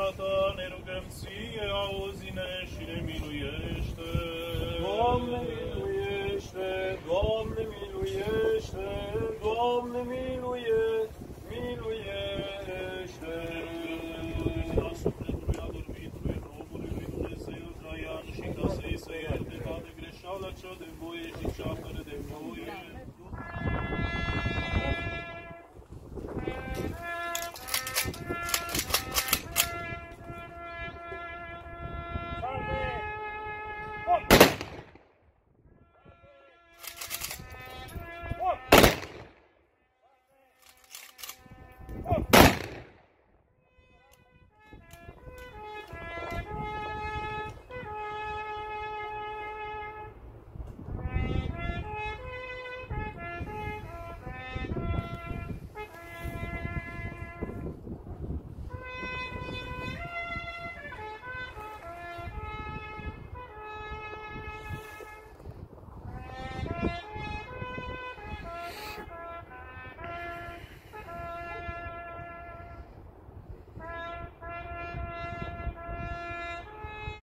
puterea ta ne rugăm ție, auzi-ne și ne miluiește. Doamne miluiește, Doamne miluiește, Doamne miluiește. La sufletului adormitului robului lui Dumnezeu Traian și ca să-i se ierte toată greșeala cea de voie și cea fără de voie.